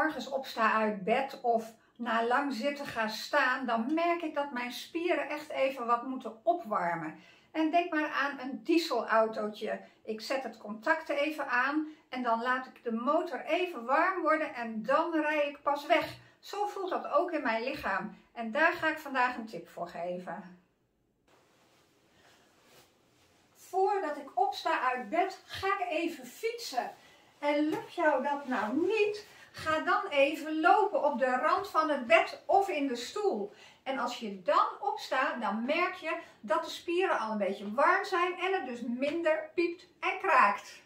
morgens opsta uit bed of na lang zitten ga staan, dan merk ik dat mijn spieren echt even wat moeten opwarmen. En denk maar aan een dieselautootje. Ik zet het contact even aan en dan laat ik de motor even warm worden en dan rij ik pas weg. Zo voelt dat ook in mijn lichaam. En daar ga ik vandaag een tip voor geven. Voordat ik opsta uit bed, ga ik even fietsen. En lukt jou dat nou niet, ga dan even lopen op de rand van het bed of in de stoel. En als je dan opstaat, dan merk je dat de spieren al een beetje warm zijn en het dus minder piept en kraakt.